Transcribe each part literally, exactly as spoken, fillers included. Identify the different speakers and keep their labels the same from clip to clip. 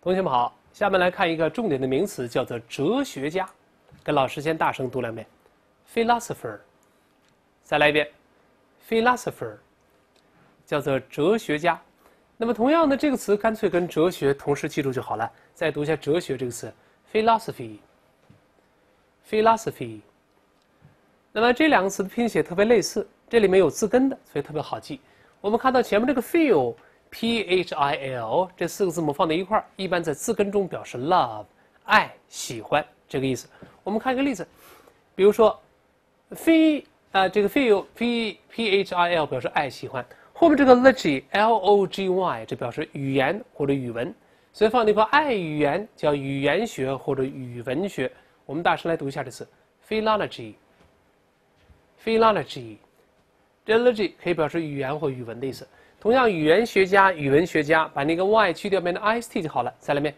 Speaker 1: 同学们好，下面来看一个重点的名词，叫做哲学家。跟老师先大声读两遍 ，philosopher。再来一遍 ，philosopher， 叫做哲学家。那么同样的，这个词干脆跟哲学同时记住就好了。再读一下哲学这个词 ，philosophy，philosophy。那么这两个词的拼写特别类似，这里面有字根的，所以特别好记。我们看到前面这个 feel。P H I L 这四个字母放在一块儿，一般在字根中表示 love 爱、喜欢这个意思。我们看一个例子，比如说 feel 啊、呃，这个 feel P P H I L 表示爱、喜欢，后面这个 logy L O G Y 这表示语言或者语文，所以放地方爱语言叫语言学或者语文学。我们大声来读一下这词 philology，philology， 这 logy 可以表示语言或语文的意思。同样，语言学家、语文学家，把那个 y 去掉，变成 ist 就好了。再来一遍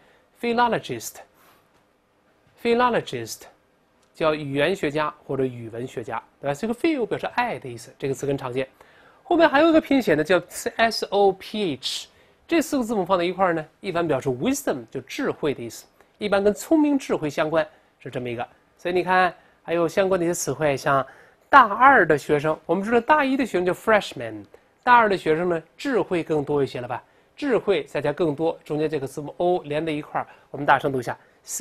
Speaker 1: ，philologist，philologist 叫语言学家或者语文学家，对吧？这个 phil 表示爱的意思，这个词根常见。后面还有一个拼写呢，叫 S O P H， 这四个字母放在一块儿呢，一般表示 wisdom， 就智慧的意思，一般跟聪明智慧相关，是这么一个。所以你看，还有相关的一些词汇，像大二的学生，我们知道大一的学生叫 freshman。大二的学生呢，智慧更多一些了吧？智慧再加更多，中间这个字母 o 连在一块儿，我们大声读一下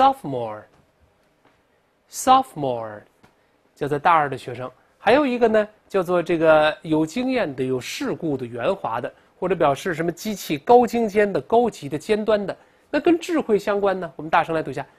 Speaker 1: sophomore。sophomore 叫做大二的学生。还有一个呢，叫做这个有经验的、有世故的、圆滑的，或者表示什么机器高精尖的、高级的、尖端的。那跟智慧相关呢，我们大声来读一下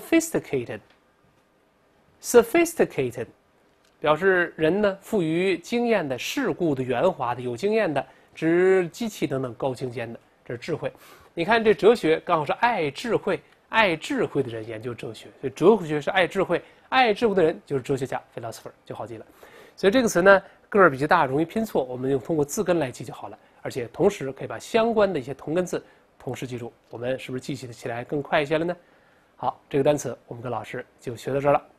Speaker 1: sophisticated。sophisticated。表示人呢富于经验的、世故的、圆滑的、有经验的，指机器等等高精尖的，这是智慧。你看这哲学刚好是爱智慧，爱智慧的人研究哲学，所以哲学是爱智慧，爱智慧的人就是哲学家 philosopher 就好记了。所以这个词呢个儿比较大，容易拼错，我们用通过字根来记就好了，而且同时可以把相关的一些同根字同时记住，我们是不是记起来更快一些了呢？好，这个单词我们跟老师就学到这儿了。